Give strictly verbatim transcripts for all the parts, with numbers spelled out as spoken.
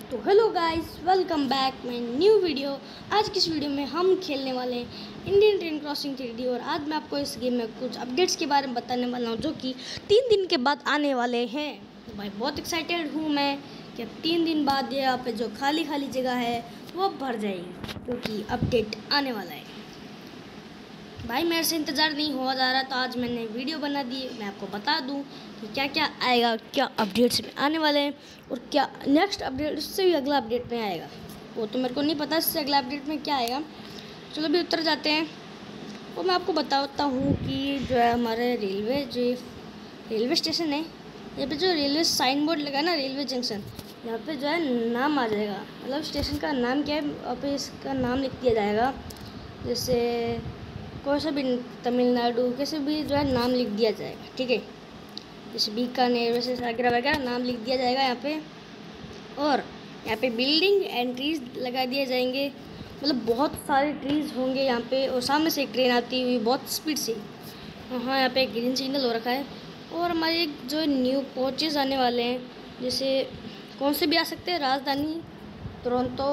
तो hello guys, welcome back my new video. आज की इस वीडियो में हम खेलने वाले हैं Indian train crossing three D. और आज मैं आपको इस गेम में कुछ अपडेट्स के बारे में बताने वाला हूं जो कि तीन दिन के बाद आने वाले हैं। तो भाई बहुत एक्साइटेड हूं मैं कि अब तीन दिन बाद यहाँ पे जो खाली खाली जगह है वो भर जाएगी क्योंकि अपडेट आने वाला है। भाई मेरे से इंतज़ार नहीं हुआ जा रहा, तो आज मैंने वीडियो बना दी। मैं आपको बता दूं कि क्या क्या आएगा, क्या अपडेट्स में आने वाले हैं और क्या नेक्स्ट अपडेट उससे भी अगला अपडेट में आएगा। वो तो मेरे को नहीं पता इससे अगला अपडेट में क्या आएगा। चलो भी उतर जाते हैं। वो मैं आपको बताता हूँ कि जो है हमारे रेलवे जो रेलवे स्टेशन है, यहाँ पे जो रेलवे साइन बोर्ड लगा ना, रेलवे जंक्शन, यहाँ पे जो है नाम आ जाएगा। मतलब स्टेशन का नाम क्या है, यहाँ पे इसका नाम लिख दिया जाएगा। जैसे कोई सा भी तमिलनाडु कैसे भी जो है नाम लिख दिया जाएगा, ठीक है। जैसे बीकानेर वैसे वगैरह वगैरह नाम लिख दिया जाएगा यहाँ पे। और यहाँ पे बिल्डिंग एंड ट्रीज लगा दिए जाएंगे। मतलब बहुत सारे ट्रीज होंगे यहाँ पे। और सामने से एक ट्रेन आती हुई बहुत स्पीड से। हाँ, यहाँ पे एक ग्रीन सिग्नल हो रखा है। और हमारे जो न्यू कोचेज़ आने वाले हैं, जैसे कौन से भी आ सकते हैं, राजधानी, टोरंटो,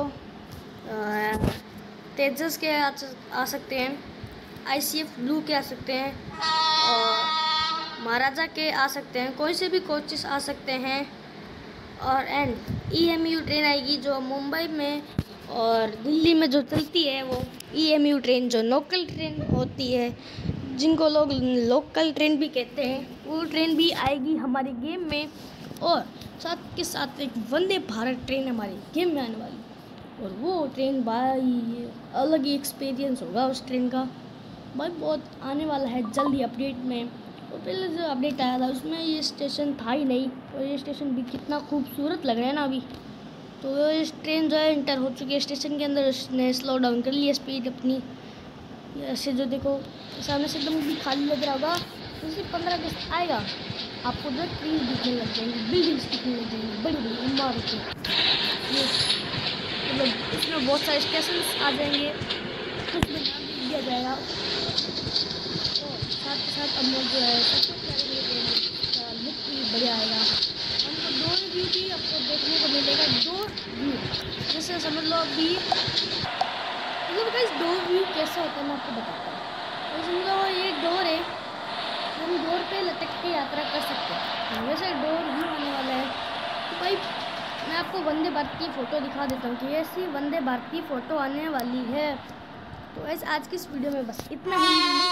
तेजस के आ, आ सकते हैं, आई सी एफ ब्लू के आ सकते हैं, और महाराजा के आ सकते हैं। कोई से भी कोचेस आ सकते हैं। और and E M U train आएगी जो मुंबई में और दिल्ली में जो चलती है, वो ई एम यू ट्रेन जो लोकल ट्रेन होती है, जिनको लोग लोकल ट्रेन भी कहते हैं, वो ट्रेन भी आएगी हमारे गेम में। और साथ के साथ एक वंदे भारत ट्रेन हमारे गेम में आने वाली। और वो ट्रेन भाई अलग ही एक्सपीरियंस होगा उस ट्रेन का। भाई बहुत आने वाला है जल्दी अपडेट में। और पहले जो अपडेट आया था उसमें ये स्टेशन था ही नहीं, और ये स्टेशन भी कितना खूबसूरत लग रहा है ना अभी। तो ये ट्रेन जो है इंटर हो चुकी है स्टेशन के अंदर। उसने स्लो डाउन कर लिया स्पीड अपनी। ऐसे जो देखो सामने से एकदम भी खाली लग रहा होगा, जैसे पंद्रह अगस्त आएगा आपको जो ट्रेन दिखने लग जाएंगी, बिल्डिंग्स दिखने लग जाएंगी, बड़ी बड़ी इमारतें। ये मतलब इसमें बहुत सारे स्टेशन आ जाएंगे, उसमें नाम लिख दिया जाएगा। और साथ के साथ अब जो है सबसे लुक भी बढ़िया आएगा। हमको दो व्यू भी आपको देखने को मिलेगा। दो व्यू जैसे समझ लो अभी, मतलब गाइस दो व्यू कैसे होता है मैं आपको बताता हूँ। तो समझ लो ये डोर है, हम डोर पे लटक के यात्रा कर सकते हैं। वैसे डोर व्यू आने वाला है। तो भाई मैं आपको वंदे भारत की फ़ोटो दिखा देता हूँ कि ऐसी वंदे भारत की फ़ोटो आने वाली है। तो ऐसे आज की इस वीडियो में बस इतना ही।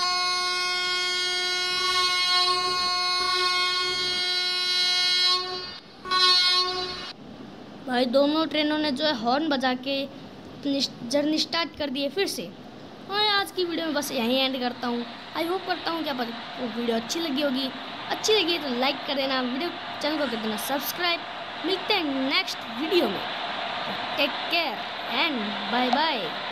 भाई दोनों ट्रेनों ने जो है हॉर्न बजा के जर्नी स्टार्ट कर दी है फिर से। हाँ, आज की वीडियो में बस यहीं एंड करता हूँ। आई होप करता हूँ क्या पता वो वीडियो अच्छी लगी होगी। अच्छी लगी तो लाइक कर देना, वीडियो चैनल को कर देना सब्सक्राइब। मिलते हैं नेक्स्ट वीडियो में। Take care and bye bye.